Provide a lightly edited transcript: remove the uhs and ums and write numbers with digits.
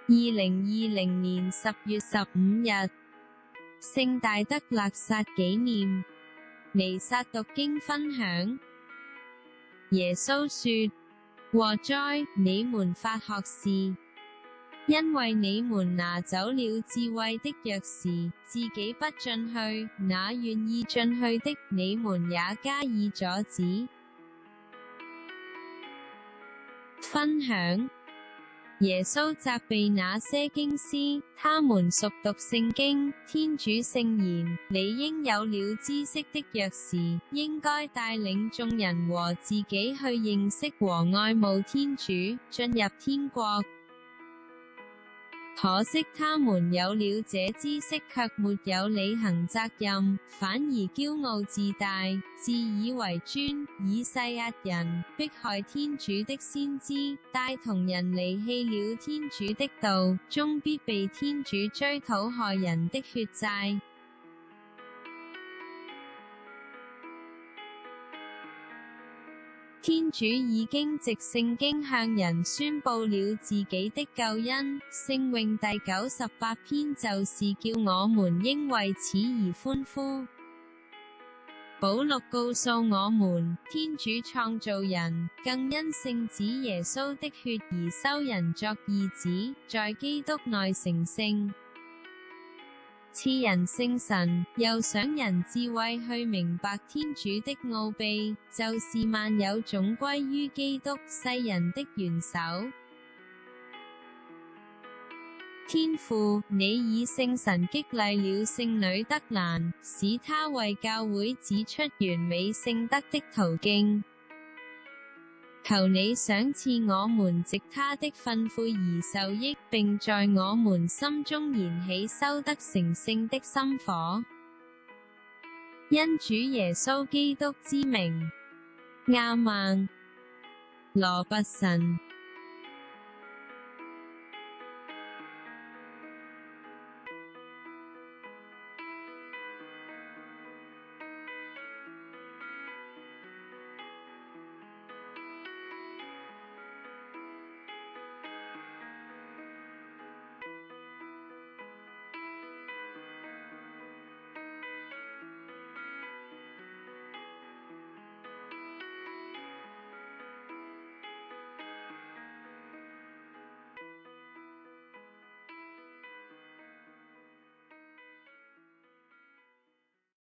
2020年10月15日，聖大德肋撒紀念。彌撒讀經分享。耶穌說：禍哉，你們法學士，因為你們拿走了智慧的鑰匙，自己不進去，那願意進去的，你們也加以阻止。分享。耶穌責備那些經師，他們熟讀聖經，天主聖言，理應有了知識的鑰匙，應該帶領眾人和自己去認識和愛慕天主，進入天國。可惜他們有了這知識卻沒有履行責任，反而驕傲自大，自以為尊。以賽亞人迫害天主的先知，帶同人離棄了天主的道，終必被天主追討害人的血債。天主已經藉聖經向人宣佈了自己的救恩，聖詠第98篇就是叫我們應為此而歡呼。保祿告訴我們，天主創造人，更因聖子耶穌的血而收人作義子，在基督內成聖。賜人聖神，又賞人智慧去明白天主的奧秘，就是萬有總歸於基督，世人的元首。天父，你以聖神激勵了聖女德蘭，使她為教會指出完美聖德的途徑。求你賞賜我們藉他的訓誨而受益，並在我們心中燃起修德成聖的心火。因主耶穌基督之名，亞孟。羅拔臣。